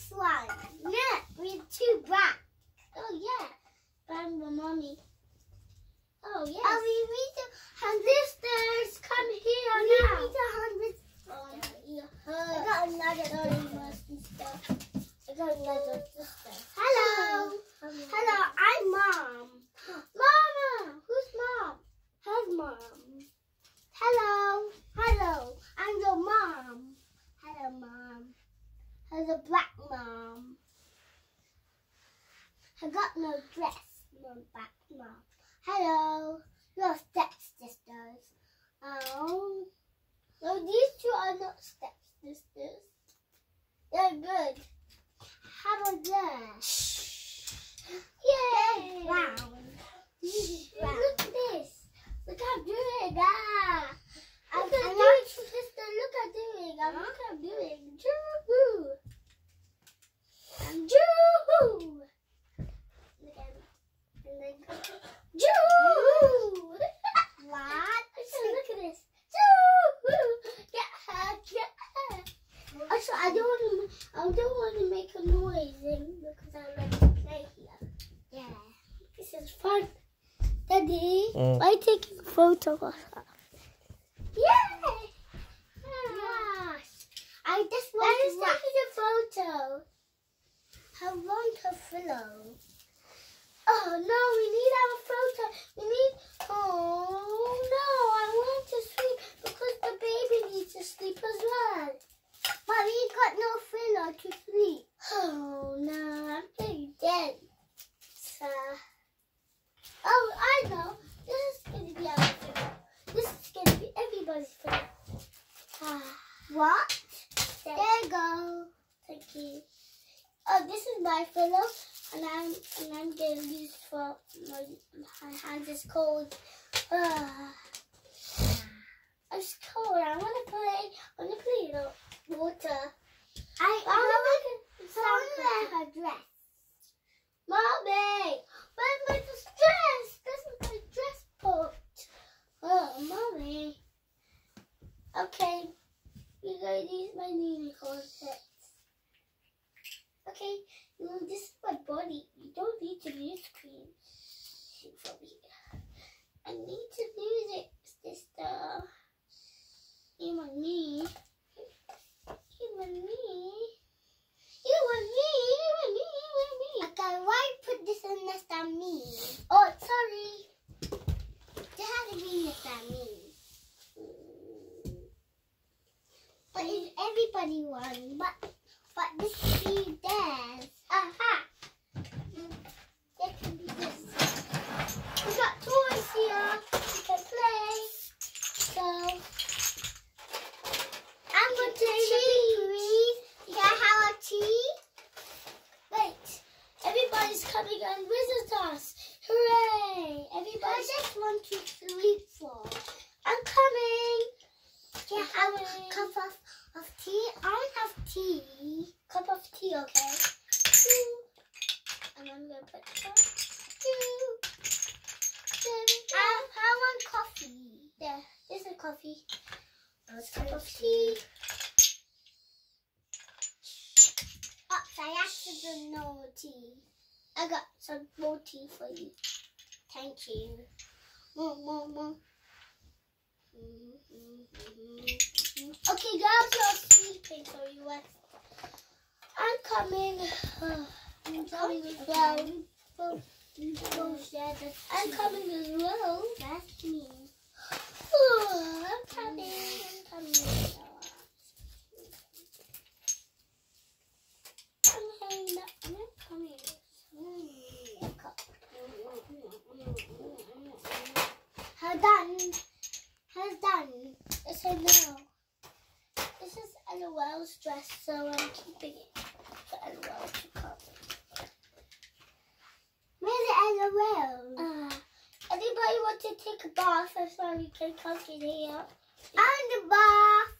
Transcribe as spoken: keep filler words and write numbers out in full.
next one. Yeah, with two black. Oh yeah. Bang the mommy. Oh yes. Oh, we read the hundred. Sisters, come here we now. We read the hundred. Oh, yeah. I got another sister. I got another sister. Hello. Hello. Hello. I'm mom. Mama. Who's mom? Who's mom? Hello. Hello. I'm your mom. Hello, mom. Hello, the black mom. I got no dress. No black mom. Hello. Your stepsisters. Oh. No, these two are not stepsisters. They're good. How about that? Yay! Brown. Brown. Look at this. Look how I'm doing. Ah. I'm doing it, sister. Look how I'm doing. I'm look how I'm doing. Joo-hoo. I'm joo-hoo. Look at me. And then joo-hoo. What? Look at this. Get her, get her. Also, I don't want to. I don't want to make a noise because I like to play here. Yeah, this is fun. Daddy, mm. why are you taking a photo of her? Yay! Gosh, I just want to look at the photo. I want a pillow. Oh no, we need our photo. We need. Oh no, I want to sleep because the baby needs to sleep as well. But we got no pillow to sleep. Oh no, I'm getting dead. So, oh, I know. This is going to be our pillow. This is going to be everybody's pillow. Ah, what? There you go. Thank you. Oh, this is my pillow. And I'm and I'm getting used for my, my hands is cold. Uh, it's cold. I want to play. I want to play in the water. I I want to wear her dress. Mommy, where's my dress? This is my dress part. Oh, mommy. Okay, we're going to use my unicorn set. Okay, well, this is my body. You don't need to use cream. For me. I need to use it, sister. You and me. You and me. You and me. You and me. You and me. Okay, why put this in next to me? Oh, sorry. It has to be next to me. But it's everybody one. But but this can be theirs. Aha! There can be this. We got toys here. We can play. So I'm going to tea. You can have a tea. Wait. Everybody's coming and visit us. Hooray! Everybody. I just want to sleep for. I'm coming. Can I have a cup of, of tea? I have tea. Cup of tea, okay? And I'm going to put some. I, I want coffee. There, this is coffee. There's a cup of tea. Oops, I actually no tea. I got some more tea for you. Thank you. More, more, more. Okay, guys, you're sleeping, so you rest. I'm coming. I'm coming as well. I'm coming as well. That's me. Oh, I'm coming. I'm coming. I'm coming. I'm coming. How done? How's done? It's a no. This is LOL's dress, so I'm keeping it for LOL to come. Where's the LOL? Uh, anybody want to take a bath? That's why we can come in here. I'm the bath.